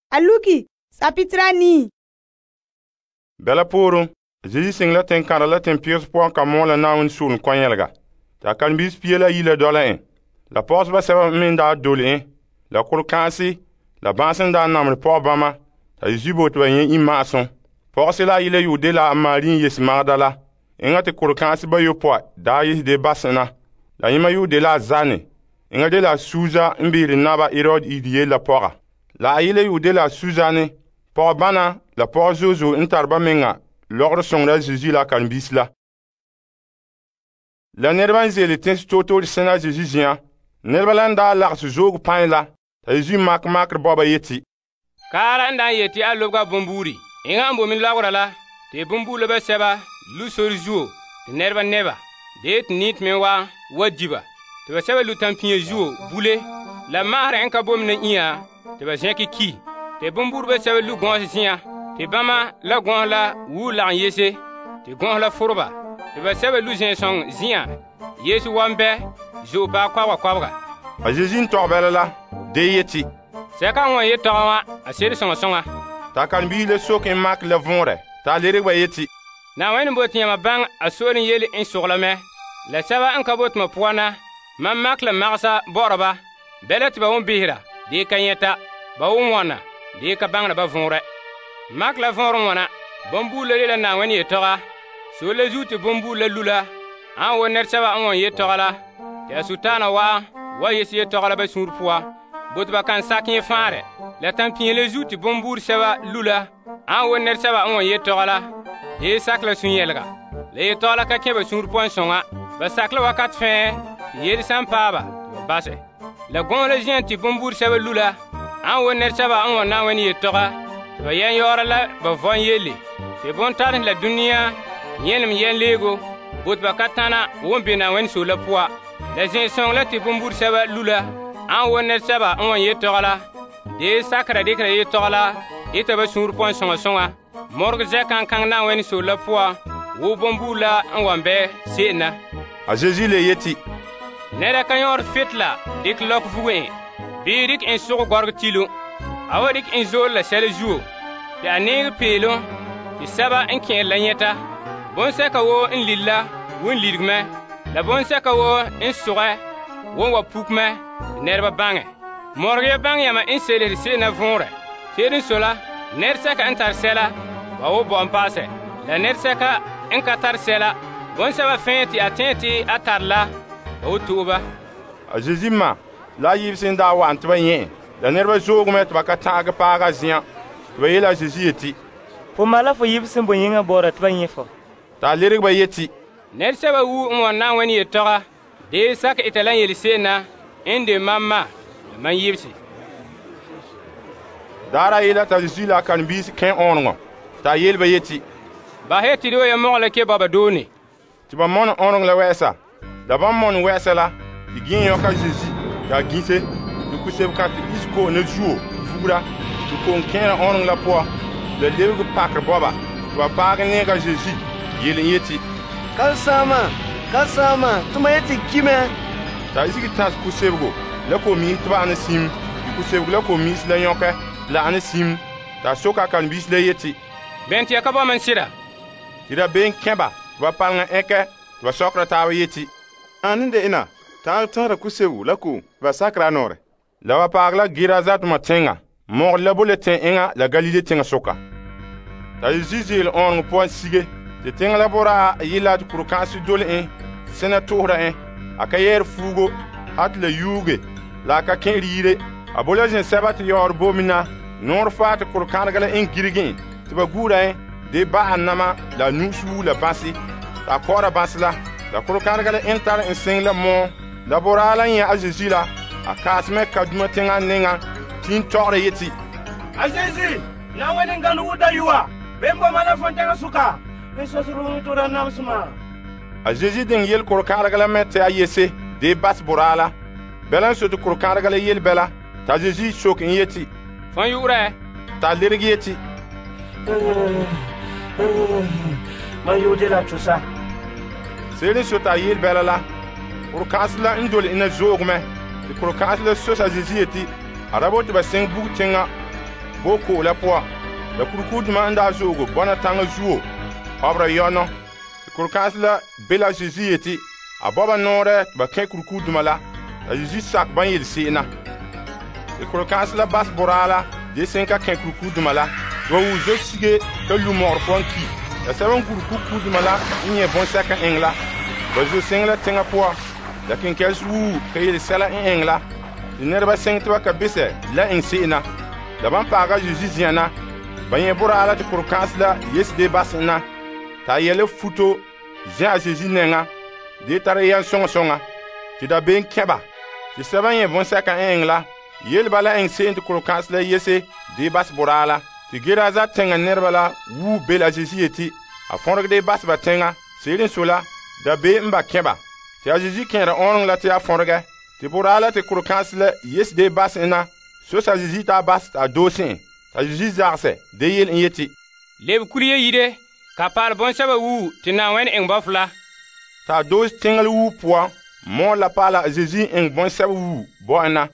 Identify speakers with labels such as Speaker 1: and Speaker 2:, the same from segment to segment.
Speaker 1: Aluki, sapitrani.
Speaker 2: Bela porum, Jésus sing la ten kara la ten piers po ka mon la naun sul kwanyelga. Ta kan bis piela yila dola en. La pos ba seba min da dole en. La kurkansi, la bansen da namre po bama. Ta jibot wa yen imason. Pos la yila yu de la marin yes magdala. Inga te kurkansi ba yu po da yis de basena. La yima yu de la zane. Inga de la suza mbiri naba irod idiye la poga. La yila yu de la suzane. Po bana la po zozo intarba menga. Logr sõngda Jésus la kan bis la. La niraba n zeeli tẽns toor sẽna Jésus zĩã. Niraba la n daa lags zoog pãe la. T'a Jésus mak-makr boaba yeti.
Speaker 3: Kaara n da n yeti a lobga bõn-buuri. Yẽngã n bomi laogra la, tɩ bõn-buur lebã sɛba lu-sor zuo, tɩ nɛrba nɛba, dee tɩ nɩɩt me wa diba, tɩ ba sɛba lu-tãn-pĩã zuo bule, la maasrẽ n ka bomi ne ĩã, tɩ ba zẽk ki, tɩ bõn-buurbã sɛba lu-gõos zĩã, tɩ bãmba la gõos la wuu lagn yese, tɩ gõos la fʋrba, tɩ ba sɛba lu-zẽ-sõng zĩã, Yeesu wa n bɛ, zoog baa koabga.
Speaker 2: A Jésus n tog bɛla la, dee yeti.
Speaker 3: Sɛka n wã ye tɔgã wã, a sed sõng-sõnga.
Speaker 2: T'a kan-biis la sok n mak la võorɛ, t'a lergba yeti.
Speaker 3: Na wẽnd n bot yãmã bãng a soor n yeel n soglame, la sɛba n ka bot ma pʋgãna, mam mak la magsa baoorba, bɛla tɩ ba wʋm bisra, dee ka yẽta, ba wʋm wãna, dee ka bãngra ba võorɛ. Mak la võor n wãna, bõn-buur la rela na wẽnd ye-toga, soor la zuu tɩ bõn-buur la lula, ãn wo ned sɛba n wõn ye-toga la, tɩ a sʋtaana wa yes ye-toga la ba sũur pʋga, bot ba kan sak yẽ fãare, la tãn-pĩã la zuu tɩ bõn-buur sɛba lula, ãn wo ned sɛba n wõn ye-toga la, dee sak la sũ-yɛlga, la ye-toga la ka kẽ ba sũur pʋgẽ sõnga, ba sak la wakat fẽe tɩ yel sã n paaba tɩ ba basɛ. La gõos la zĩã tɩ bõn-buur sɛba lula, ãn wo ned sɛba n wõn na n wẽnd ye-toga, tɩ ba yɛn yaoora la ba vɔn yelle, tɩ bõn-tars la dũniyã yẽlem yɛn leego, bot ba ka tãna wʋm be na wẽnd soolã pʋga, la zẽ-sõng la tɩ bõn-buur sɛba lula, ãn wo ned sɛba n wõn ye-toga la, dee sakra dɩkra ye-toga la y tɩ ba sũur pʋgẽ sõnga-sõnga, morg zɛ-kãng-kãng na wẽnd soolã pʋga, wʋ bõn-buur la n wa n bɛ se'enna.
Speaker 2: A Jésus le yeti.
Speaker 3: Neda ka yõor fɩtla dɩk lɔk vugẽ, bɩ dɩk n sʋg gɔrg tilo, a wa dɩk n zool la sɛl zuo, tɩ a neeg peelõ, tɩ sɛba n kẽer la yẽta. Bõn-sɛka woo n lilla, wẽn lidgmɛ, la bõn-sɛka woo n sʋgɛ, wẽn wa pukmɛ, tɩ nɛrba bãngɛ. Morg ya bãng yãmã n selsd seena võorɛ. Teed n sola, ned sɛka n tar sɛla, wa wo bao n paasɛ, la ned sɛka n ka tar sɛla, bõn-sɛba fẽe tɩ a tẽ tɩ a tar la, wa wo tʋʋba.
Speaker 2: A Jésus ma, la a yɩɩbs n daa wa n tɩ ba yẽ, la niraba zoogme tɩ ba ka tãag paaga zĩã, tɩ ba yeela a Jésus yeti.
Speaker 4: Fo ma la fo yɩbs n bõe yĩngã baoora tɩ ba yẽ fo.
Speaker 2: T'a lergba yeti.
Speaker 3: Ned sɛba wuu n wõn na n wẽnd ye-toga, dee sak ɩta la n yel seena, n de mam ma, la mam yɩbse.
Speaker 2: Daara yeela t'a Jésus la a kan-biis kẽ õonegɔ, t'a yeelba yeti.
Speaker 3: Basɛ tɩ do ya mogla ke baba doone.
Speaker 2: Tɩ ba mõn õoneg la wɛɛsa, la bãmb mõn wɛɛsa la, tɩ gẽ yõka Jésus, tɩ a gĩse, tɩ ku-seb-kã tɩ is koog ne zuo vugra, tɩ koong kẽera õoneg la pʋga, la lebg pakr boaba, tɩ ba paag neega Jésus, yel n yeti.
Speaker 5: Kalsãama, tɩ ma yetɩ kime.
Speaker 2: T'a zig tãs ku-sebgo, la ko-miis tɩ ba ãn sim, tɩ ku-sebg la ko-miis la yõkɛ, la ãn sim, t'a soka a kan-biis la yeti.
Speaker 3: Bẽn tɩ ya ka bãmb n sɩda.
Speaker 2: Tɩ da bee n kẽba, tɩ ba palengã ẽkɛ, tɩ ba sɔkra taaba yeti.
Speaker 6: Ãn n de ẽna, t'a tõsda ku-sebgu la ko, tɩ ba sakra a noore.
Speaker 2: La ba paag la Girazatmã tẽngã, mogd la bo le tẽ ẽngã la Galile tẽngã soka. T'a Zeezi zeel õoneg pʋgã sige, tɩ tẽng la bora a yɩla tɩ kʋr-kãens dol sẽna tʋʋsda a ka yɛɛr fuugo, hat la yuuge, la a ka kẽ riire. A bo la zẽ-sɛba tɩ yaoor bomina, noor faa tɩ kʋr-kãadgã la n girgẽ, tɩ ba guura de ba annama la nusuu la bãse, t'a a kaoora bãs la kʋr-kãadgã la n tar n sẽng la mõ, la bora la yẽ a Zeezi la, a kaasmɛ kadumã tẽngã nengã, tɩ n togr yeti.
Speaker 5: A Jésus, na wẽnd n gãnd wʋda yuwa, bɩ n bõma la fõn-tɛgã sʋka, n sos-rũung tʋʋda namsmã.
Speaker 2: A Jésus dẽng yel kʋr-kãadgã la me tɩ a yese, dee bas boraa la. Bɛla n so tɩ kʋr-kãadgã la yel bɛla, t'a Jésus sok n yeti.
Speaker 3: Fõn yʋgrɛ?
Speaker 2: T'a lerg yeti.
Speaker 5: Man yʋʋde la tʋsa.
Speaker 2: Seel n so t'a yel bɛla la, kʋr-kãens la n dol ẽnna zoogmɛ, tɩ kʋr-kãens la sos a Jésus yeti, a ra bo tɩ ba sẽng bug tẽngã, boko la pʋa la kurkudmã n daa zoogo bõna tãngã zuo obra yɔnɔ tɩ kʋr-kãens la be la Zeezi yetɩ a baba noorɛ tɩ ba kẽ kurkudmã la Zeezi sak bãn yel se'ena tɩ kʋr-kãens la bas boraala dee sẽn ka kẽ kurkudmã la tɩ ba wʋʋ zo-sige ka lu mogr pʋgẽ ki la sɛb n gur kurkudmã la n yẽ bõn-sɛk n ẽng la ba zo-sẽng la tẽngã pʋa la kẽn-kɛls wuu ka yel sɛla n ẽng la tɩ ned sẽng tɩ ba ka besɛ la ẽng se'ena la bãmb paaga Zeezi zĩana ba yẽ boraala tɩ kʋr-kãens la yesde basẽna t'a yɛl futo zẽ a Zeezi nengã dee tar yɛl sõng-sõnga tɩ da been kẽba tɩ sɛb n yẽ bõn-sɛkã n ẽng la yelba la ẽng se'en tɩ kʋr-kãens la yese dee bas boraala tɩ Geraza tẽngã nedbã la wuu be la Zeezi yetɩ a fõrgde basba tẽngã seer n sola da bee n ba kẽba tɩ a Zeezi kẽeda õoreng la tɩ a fõrgɛ tɩ boraala tɩ kʋr-kãens la yesde basẽna sos a Zeezi t'a bas t'a doosẽ t'a Zeezi zagsɛ de yel n yetɩ
Speaker 3: leb kur ye yɩde ka paal bõn-sɛbã wuu tɩ na wẽnd ẽng baf la
Speaker 2: t'a doos tẽngl wuu pʋa moor la paala a Zeezi ẽng bõn-sɛb wuu bɔ'ẽna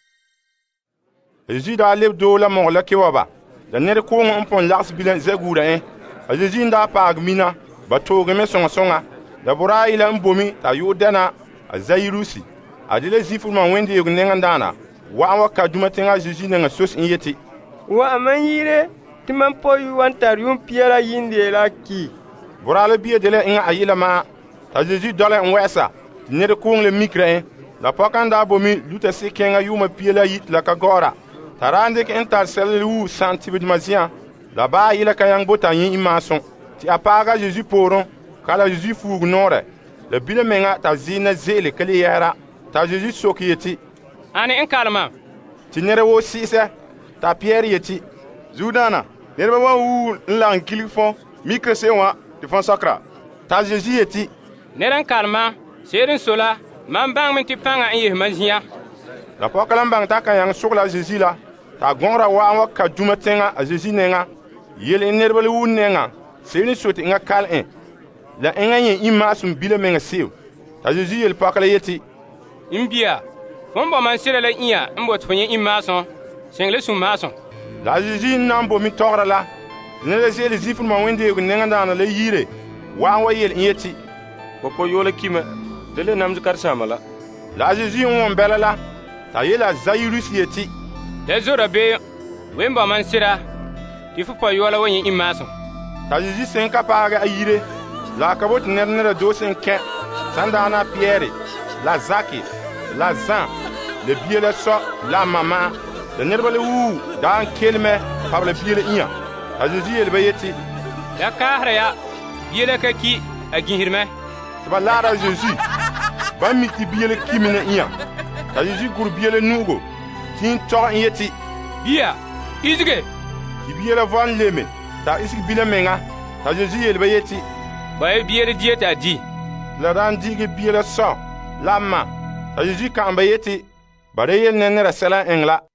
Speaker 2: a Zeezi daa leb doog la mog la kewaba la ned koongẽ n põn lags bilã zɛ-guudã ẽ a Zeezi n daa paag mina ba toogame sõng-sõnga la boraa yɩla n bomi t'a yʋʋ dɛna a Zairusi a de la Zɩɩfʋrmã wẽnd-yeoog nengẽ-daana wa'an wa kadumã tẽngã a Zeezi nengã sos n yetɩ
Speaker 4: wa man yɩɩre tɩ mam po yu n tar yʋʋm piɛla yĩnde la ki
Speaker 2: boraa la bia de la ẽngã a yɩlmã t'a Zeezi dɔlɛ n wɛɛsa tɩ ned koong le mikrã ẽ la pɔkã n daa bomi luta sɩd-kẽngã yʋʋmã pia la yit la ka gaoora t'a raa n dɩk n tar sɛl wuu sãn tɩbdmã zɩã la baa yɩla ka yãng bota yẽ y-maasõ tɩ a paaga a Zeezi poorẽ ka la Zeezi fuug noorɛ la bila menga t'a zɩɩnã zeele ka le yɛɛra t'a Zeezi sok yetɩ
Speaker 3: ãne n kalmã
Speaker 2: tɩ ned woo sɩɩsɛ t'a Pɩyɛɛr yetɩ
Speaker 6: Zudaana, nedbã wã wuu n la n kilg fõ mikr se wã tɩ fõn sakra.
Speaker 2: t'a Zeezi yetɩ
Speaker 3: ned n kalmã seed n sola mam bãngme tɩ pãngã n yesmã zĩã
Speaker 2: la pɔka la n bãng t'a ka yãng sogla a Zeezi la t'a gõgra wa'an wa kadumã tẽngã a Zeezi nengã yel n nedbã la wuu nengã seer n sot ẽngã kal ẽ la ẽngã yẽ y-maasem bila mengã seo t'a Zeezi yel pɔka la yetɩ
Speaker 3: n bia fõn bõma n sɩda la ĩa n bot fo yẽ y-maasõ sẽng le sũ-maasõ
Speaker 2: la a Zeezi n na n bomi togra la tɩ ned la zeel Zɩɩfʋrmã wẽnd-yeoog nengẽ-daana la yiire wa'an wa yel n yetɩ
Speaker 4: fo po yoola kime de le namz kar-sãama la
Speaker 2: la a Zeezi n wõn bɛla la t'a yeela a Zairusi yetɩ
Speaker 3: la zorã bee wẽn-bõma n sɩda tɩ fo pa yoola wa yẽ y-maasõ
Speaker 2: t'a Zeezi sẽn ka paage a yire la a ka bot ned neda doos n kẽ sãn daana a Pɩyɛɛre la Zake la Zã la bia la sɔ la a mamã la nedbã la wuu daa n kelmɛ pab la bia la ĩa t'a Zeezi yeelba yetɩ
Speaker 3: la kaasra ya bie la ka ki a gĩsdmɛ
Speaker 2: tɩ ba laara a Zeezi bãmb mi tɩ bia la kimi ne ĩa t'a Zeezi gʋr bia la nuugo tɩ n tɔg n yetɩ
Speaker 3: bia isge
Speaker 2: tɩ bia la va n leme t'a isg bila menga t'a Zeezi yeelba yetɩ
Speaker 3: ba ye bie la die t'a di
Speaker 2: la daa n dɩɩg bia la sɔ la a ma t'a Zeezi kãamba yetɩ bara yel ne neda sɛla n ẽng la